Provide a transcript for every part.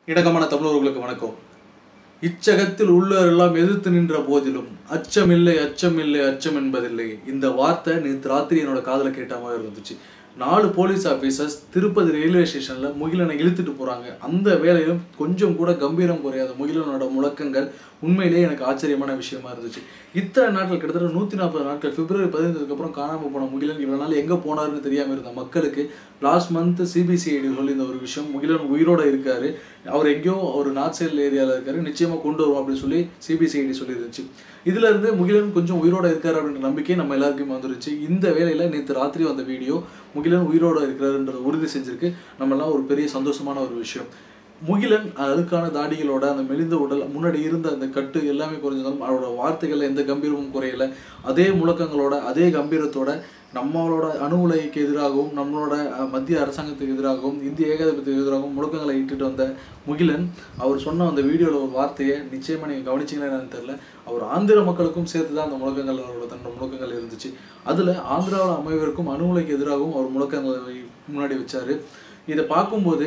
இடகமான தமிழர்களுக்கு வணக்கம். இச்சகத்தில் உள்ளவரெல்லாம் எதிர்த்து நின்ற போதிலும் அச்சமில்லை அச்சமில்லை அச்சம் என்பதில்லை. இந்த வார்த்தை நேற்று ராத்திரி என்னோட காதல கேட்ட மாதிரி இருந்துச்சு. 4 போலீஸ் ஆஃபீஸர்ஸ் திருப்பதி ரயில்வே ஸ்டேஷனில் முகிலனை இழுத்துட்டு போகிறாங்க. அந்த வேலையிலும் கொஞ்சம் கூட கம்பீரம் குறையாத முகிலனோட முழக்கங்கள் உண்மையிலேயே எனக்கு ஆச்சரியமான விஷயமா இருந்துச்சு. இத்தனை நாட்கள் கிட்டத்தட்ட 140 நாட்கள் பிப்ரவரி 15 அப்புறம் காணாமல் போன முகிலன் இவ்வளோ நாள் எங்கே போனாருன்னு தெரியாமல் இருந்த மக்களுக்கு லாஸ்ட் மந்த் சிபிசிஐடி சொல்லியிருந்த ஒரு விஷயம், முகிலன் உயிரோடு இருக்காரு, அவர் எங்கேயோ ஒரு நார்த் சைடில் ஏரியாவில் இருக்காரு, நிச்சயமாக கொண்டு வருவோம் அப்படின்னு சொல்லி சிபிசிஐடி சொல்லியிருந்துச்சு. இதுல இருந்து முகிலன் கொஞ்சம் உயிரோட இருக்காரு அப்படின்ற நம்பிக்கை நம்ம எல்லாருக்குமே வந்துருச்சு. இந்த வேலையில நேற்று ராத்திரி வந்த வீடியோ முகிலன் உயிரோட இருக்கிறாருன்றதை உறுதி செஞ்சிருக்கு. நம்மளாம் ஒரு பெரிய சந்தோஷமான ஒரு விஷயம். முகிலன் அதுக்கான தாடிகளோட அந்த மெலிந்த உடல், முன்னாடி இருந்த அந்த கட்டு எல்லாமே குறைஞ்சாலும் அவரோட வார்த்தைகள்ல எந்த கம்பீரமும் குறையல. அதே முழக்கங்களோட அதே கம்பீரத்தோட நம்மளோட அணு உலைக்கு எதிராகவும் நம்மளோட மத்திய அரசாங்கத்துக்கு எதிராகவும் இந்திய ஏகாதிபத்தியத்துக்கு எதிராகவும் முழக்கங்களை இட்டுட்டு வந்த முகிலன் அவர் சொன்ன அந்த வீடியோவில் ஒரு வார்த்தையை நிச்சயமாக நீங்கள் கவனிச்சிங்களா என்னன்னு தெரியல. அவர் ஆந்திர மக்களுக்கும் சேர்த்து தான் அந்த முழக்கங்கள் அவரோட தன்னோட முழக்கங்கள் இருந்துச்சு. அதில் ஆந்திராவில் அமைவதற்கும் அணு உலைக்கு எதிராகவும் அவர் முழக்கங்களை முன்னாடி வச்சார். இதை பார்க்கும்போது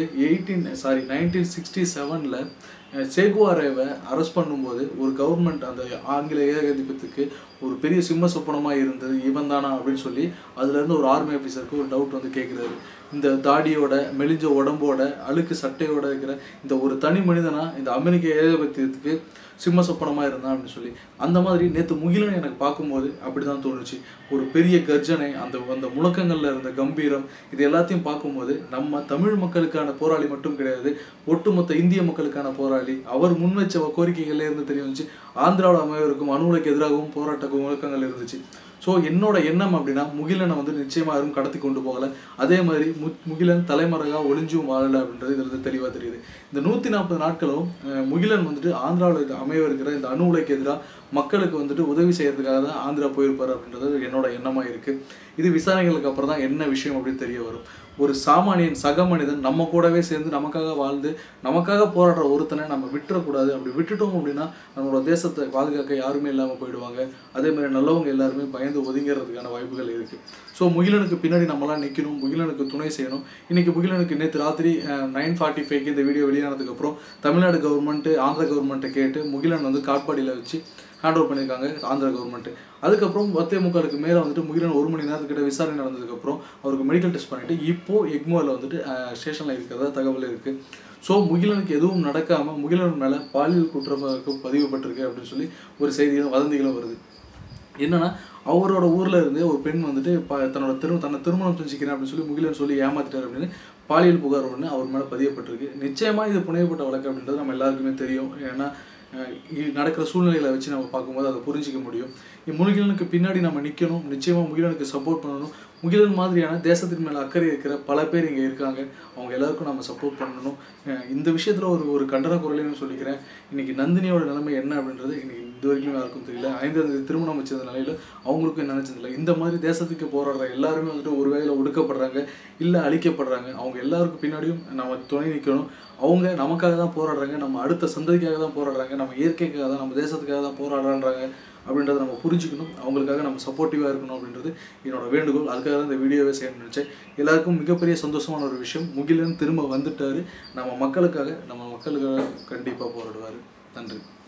1967 சேகுவாரேவை அரெஸ்ட் பண்ணும்போது ஒரு கவர்மெண்ட் அந்த ஆங்கில ஏகாதிபத்தியத்துக்கு ஒரு பெரிய சிம்ம சொப்பனமாக இருந்தது இவன் தானா அப்படின்னு சொல்லி அதுலேருந்து ஒரு ஆர்மி ஆஃபீஸருக்கு ஒரு டவுட் வந்து கேட்குறாரு. இந்த தாடியோட மெலிஞ்ச உடம்போட அழுக்கு சட்டையோட இருக்கிற இந்த ஒரு தனி மனிதனா இந்த அமெரிக்க ஏகாதிபத்தியத்துக்கு சிம்ம சொப்பனமாக இருந்தான் அப்படின்னு சொல்லி. அந்த மாதிரி நேற்று முகிலன் எனக்கு பார்க்கும்போது அப்படி தான் தோணுச்சு. ஒரு பெரிய கர்ஜனை, அந்த முழக்கங்களில் இருந்த கம்பீரம், இது எல்லாத்தையும் பார்க்கும்போது நம்ம தமிழ் மக்களுக்கான போராளி மட்டும் கிடையாது, ஒட்டுமொத்த இந்திய மக்களுக்கான போராளி. அவர் முன்வச்ச கோரிக்கைகள்ல இருந்து தெரிய வந்துச்சு. ஆந்திராவில் அமைவருக்கும் அணு உலைக்கு எதிராகவும் போராட்ட முழக்கங்கள் இருந்துச்சு. ஸோ என்னோட எண்ணம் அப்படின்னா முகிலனை வந்து நிச்சயமாக யாரும் கடத்தி கொண்டு போகலை. அதே மாதிரி முகிலன் தலைமறையாக ஒளிஞ்சும் வாழலை அப்படின்றது இதில் தெளிவாக தெரியுது. இந்த 140 நாட்களும் முகிலன் வந்துட்டு ஆந்திராவில் அமைய இருக்கிற இந்த அணு உலைக்கு எதிராக மக்களுக்கு வந்துட்டு உதவி செய்யறதுக்காக தான் ஆந்திரா போயிருப்பார் அப்படின்றது என்னோட எண்ணமாக இருக்குது. இது விசாரணைகளுக்கு அப்புறம் தான் என்ன விஷயம் அப்படின்னு தெரிய வரும். ஒரு சாமானியன் சக மனிதன் நம்ம கூடவே சேர்ந்து நமக்காக வாழ்ந்து நமக்காக போராடுற ஒருத்தனை நம்ம விட்டுறக்கூடாது. அப்படி விட்டுட்டோம் அப்படின்னா நம்மளோட தேசத்தை பாதுகாக்க யாருமே இல்லாமல் போயிடுவாங்க. அதே மாதிரி நல்லவங்க எல்லாருமே பயந்து ஒதுங்கிறதுக்கான வாய்ப்புகள் இருக்குது. ஸோ முகிலனுக்கு பின்னாடி நம்மளாம் நிற்கணும், முகிலனுக்கு துணை செய்யணும். இன்றைக்கி முகிலனுக்கு நேற்று ராத்திரி 9:45 இந்த வீடியோ வெளியானதுக்கப்புறம் தமிழ்நாடு கவர்மெண்ட்டு ஆந்திர கவர்மெண்ட்டை கேட்டு முகிலன் வந்து காட்பாடியில் வச்சு ஹேண்ட் ஓவர் பண்ணியிருக்காங்க ஆந்திர கவர்மெண்ட்டு. அதுக்கப்புறம் 10:45 மேலே வந்துட்டு முகிலன் 1 மணி நேரத்துக்கிட்ட விசாரணை நடந்ததுக்கப்புறம் அவருக்கு மெடிக்கல் டெஸ்ட் பண்ணிவிட்டு இப்போது எக்மோவில் வந்துட்டு ஸ்டேஷனில் இருக்கிறதா தகவல் இருக்குது. ஸோ முகிலனுக்கு எதுவும் நடக்காமல் முகிலன் மேலே பாலியல் குற்றமாக பதிவுபட்டிருக்கு அப்படின்னு சொல்லி ஒரு செய்திகளும் வதந்திகளும் வருது. என்னன்னா அவரோட ஊரில் இருந்து ஒரு பெண் வந்துட்டு தன்னை திருமணம் செஞ்சுக்கிறேன் அப்படின்னு சொல்லி முகிலன் சொல்லி ஏமாத்திட்டார் அப்படின்னு பாலியல் புகார் ஒன்று அவர் மேலே பதியப்பட்டிருக்கு. நிச்சயமாக இது புனையப்பட்ட வழக்கு அப்படின்றது நம்ம எல்லாருக்குமே தெரியும். ஏன்னா நடக்கிற சூழ்நிலைகளை வச்சு நம்ம பார்க்கும்போது அதை புரிஞ்சிக்க முடியும். முகிலனுக்கு பின்னாடி நம்ம நிற்கணும், நிச்சயமாக முகிலனுக்கு சப்போர்ட் பண்ணணும். முகிலன் மாதிரியான தேசத்தின் மேலே அக்கறை இருக்கிற பல பேர் இங்கே இருக்காங்க, அவங்க எல்லாருக்கும் நம்ம சப்போர்ட் பண்ணணும். இந்த விஷயத்தில் ஒரு கண்டன குரலையும் சொல்லிக்கிறேன். இன்றைக்கி நந்தினியோட நிலைமை என்ன அப்படின்றது இன்றைக்கி இது வரைக்கும் யாருக்கும் தெரியல. 5ஆம் திருமணம் வச்ச நிலையில் அவங்களுக்கும் நினைச்சதில்லை. இந்த மாதிரி தேசத்துக்கு போராடுற எல்லாருமே வந்துட்டு ஒரு வேளையில் ஒடுக்கப்படுறாங்க, இல்லை அழிக்கப்படுறாங்க. அவங்க எல்லாருக்கும் பின்னாடியும் நம்ம துணை நிற்கணும். அவங்க நமக்காக தான் போராடுறாங்க, நம்ம அடுத்த சந்ததிக்காக தான் போராடுறாங்க, நம்ம இயற்கைக்காக தான், நம்ம தேசத்துக்காக தான் போராடுறாங்க அப்படின்றத நம்ம புரிஞ்சுக்கணும். அவங்களுக்காக நம்ம சப்போர்ட்டிவாக இருக்கணும் அப்படின்றது என்னோட வேண்டுகோள். அதுக்காக தான் இந்த வீடியோவே செய்யணும்னு நினச்சேன். எல்லாருக்கும் மிகப்பெரிய சந்தோஷமான ஒரு விஷயம், முகிலன் திரும்ப வந்துட்டார். நம்ம மக்களுக்காக கண்டிப்பாக போராடுவார். நன்றி.